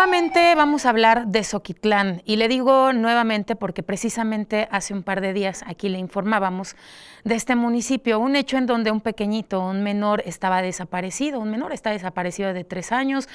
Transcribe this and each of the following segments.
nuevamente vamos a hablar de Zoquitlán, y le digo nuevamente porque precisamente hace un par de días aquí le informábamos de este municipio, un hecho en donde un pequeñito, un menor estaba desaparecido, un menor está desaparecido de 3 años,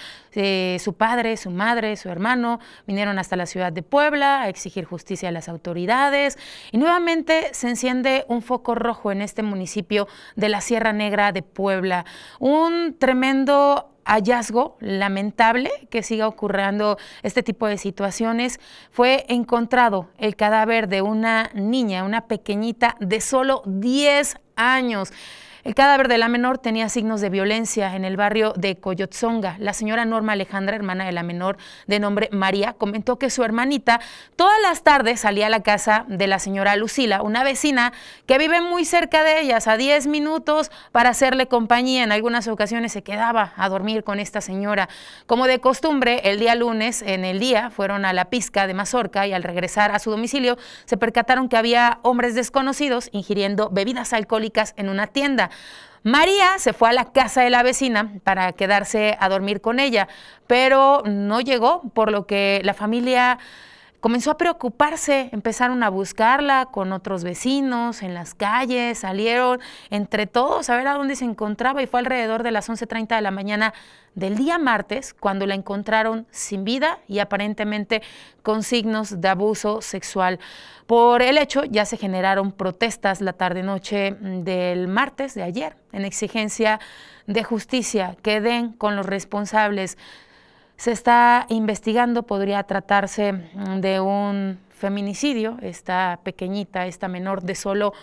su padre, su madre, su hermano vinieron hasta la ciudad de Puebla a exigir justicia a las autoridades, y nuevamente se enciende un foco rojo en este municipio de la Sierra Negra de Puebla, un tremendo hallazgo lamentable que siga ocurriendo este tipo de situaciones. Fue encontrado el cadáver de una niña, una pequeñita de solo 10 años. El cadáver de la menor tenía signos de violencia en el barrio de Coyotzonga. La señora Norma Alejandra, hermana de la menor de nombre María, comentó que su hermanita todas las tardes salía a la casa de la señora Lucila, una vecina que vive muy cerca de ellas, a 10 minutos, para hacerle compañía. En algunas ocasiones se quedaba a dormir con esta señora. Como de costumbre, el día lunes, en el día, fueron a la pizca de Mazorca y al regresar a su domicilio se percataron que había hombres desconocidos ingiriendo bebidas alcohólicas en una tienda. María se fue a la casa de la vecina para quedarse a dormir con ella, pero no llegó, por lo que la familia comenzó a preocuparse, empezaron a buscarla con otros vecinos en las calles, salieron entre todos a ver a dónde se encontraba, y fue alrededor de las 11:30 de la mañana del día martes cuando la encontraron sin vida y aparentemente con signos de abuso sexual. Por el hecho ya se generaron protestas la tarde-noche del martes de ayer en exigencia de justicia, que den con los responsables. Se está investigando, podría tratarse de un feminicidio, esta pequeñita, esta menor de solo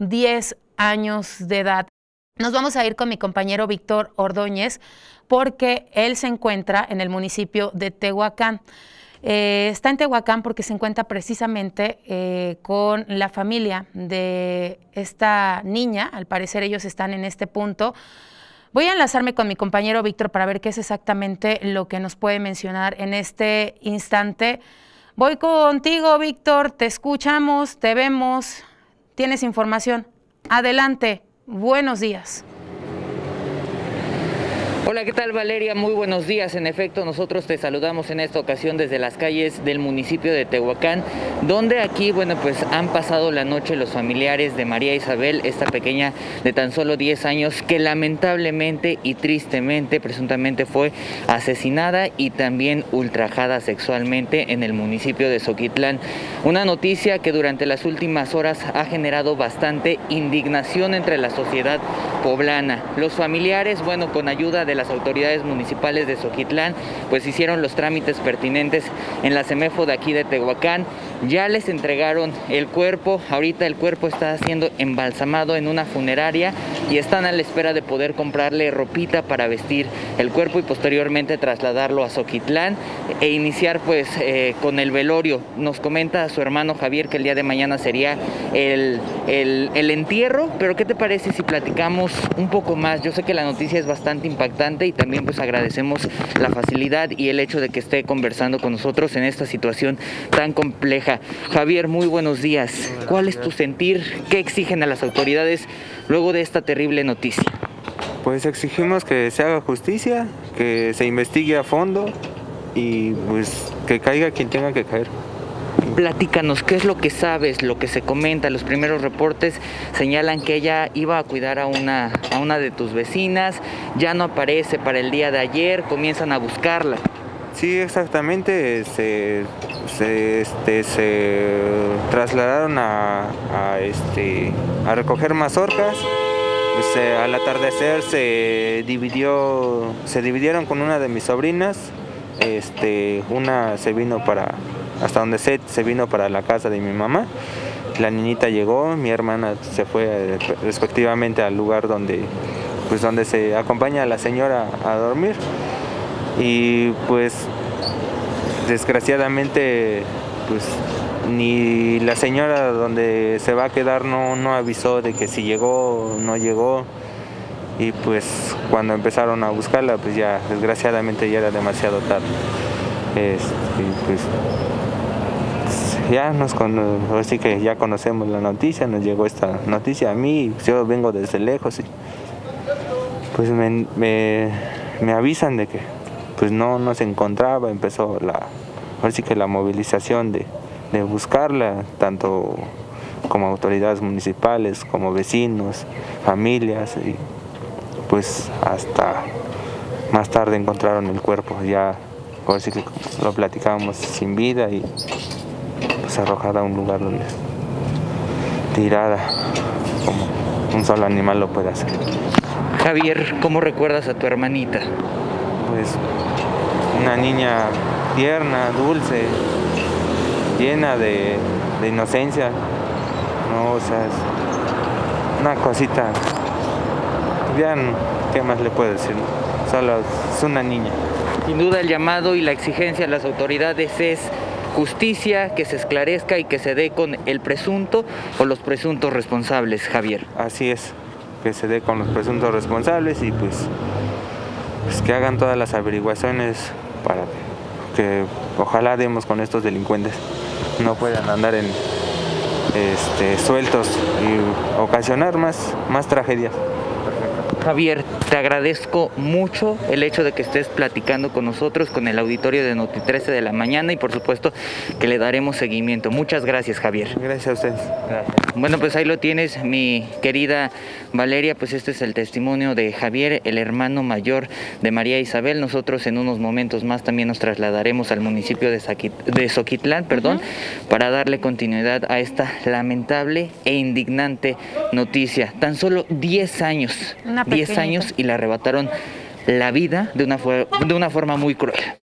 10 años de edad. Nos vamos a ir con mi compañero Víctor Ordóñez, porque él se encuentra en el municipio de Tehuacán. Está en Tehuacán porque se encuentra precisamente con la familia de esta niña. Al parecer ellos están en este punto. Voy a enlazarme con mi compañero Víctor para ver qué es exactamente lo que nos puede mencionar en este instante. Voy contigo, Víctor, te escuchamos, te vemos, tienes información. Adelante, buenos días. Hola, ¿qué tal, Valeria? Muy buenos días. En efecto, nosotros te saludamos en esta ocasión desde las calles del municipio de Tehuacán, donde aquí, bueno, pues han pasado la noche los familiares de María Isabel, esta pequeña de tan solo 10 años, que lamentablemente y tristemente, presuntamente fue asesinada y también ultrajada sexualmente en el municipio de Zoquitlán. Una noticia que durante las últimas horas ha generado bastante indignación entre la sociedad poblana. Los familiares, bueno, con ayuda de las autoridades municipales de Zoquitlán, pues hicieron los trámites pertinentes en la CEMEFO de aquí de Tehuacán. Ya les entregaron el cuerpo, ahorita el cuerpo está siendo embalsamado en una funeraria y están a la espera de poder comprarle ropita para vestir el cuerpo y posteriormente trasladarlo a Zoquitlán e iniciar pues con el velorio. Nos comenta su hermano Javier que el día de mañana sería el entierro, pero ¿qué te parece si platicamos un poco más? Yo sé que la noticia es bastante impactante y también pues agradecemos la facilidad y el hecho de que esté conversando con nosotros en esta situación tan compleja. Javier, muy buenos días. ¿Cuál es tu sentir? ¿Qué exigen a las autoridades luego de esta terrible noticia? Pues exigimos que se haga justicia, que se investigue a fondo y pues que caiga quien tenga que caer. Platícanos, ¿qué es lo que sabes, lo que se comenta? Los primeros reportes señalan que ella iba a cuidar a una de tus vecinas, ya no aparece para el día de ayer, comienzan a buscarla. Sí, exactamente, se trasladaron a recoger mazorcas. Pues, al atardecer se dividieron con una de mis sobrinas. Una se vino hasta donde se vino para la casa de mi mamá. La niñita llegó, mi hermana se fue respectivamente al lugar donde se acompaña a la señora a dormir. Y pues desgraciadamente pues ni la señora donde se va a quedar no avisó de que si llegó o no llegó, y pues cuando empezaron a buscarla pues ya desgraciadamente ya era demasiado tarde. Pues ya así que ya conocemos la noticia, nos llegó esta noticia a mí, yo vengo desde lejos y pues me avisan de que pues no se encontraba. Empezó ahora sí que la movilización de buscarla, tanto como autoridades municipales, como vecinos, familias, y pues hasta más tarde encontraron el cuerpo, ya ahora sí que lo platicábamos, sin vida y pues arrojada a un lugar donde tirada, como un solo animal lo puede hacer. Javier, ¿cómo recuerdas a tu hermanita? Pues una niña tierna, dulce, llena de inocencia, ¿no? O sea, es una cosita, ya ¿qué más le puedo decir? Solo es una niña. Sin duda el llamado y la exigencia a las autoridades es justicia, que se esclarezca y que se dé con el presunto o los presuntos responsables, Javier. Así es, que se dé con los presuntos responsables y pues que hagan todas las averiguaciones para que ojalá demos con estos delincuentes, no puedan andar sueltos y ocasionar más tragedias. Javier, te agradezco mucho el hecho de que estés platicando con nosotros, con el auditorio de Noti 13 de la mañana, y por supuesto que le daremos seguimiento. Muchas gracias, Javier. Gracias a ustedes. Gracias. Bueno, pues ahí lo tienes, mi querida Valeria, pues este es el testimonio de Javier, el hermano mayor de María Isabel. Nosotros en unos momentos más también nos trasladaremos al municipio de Zoquitlán, para darle continuidad a esta lamentable e indignante noticia. Tan solo 10 años. 10 años y le arrebataron la vida de una forma muy cruel.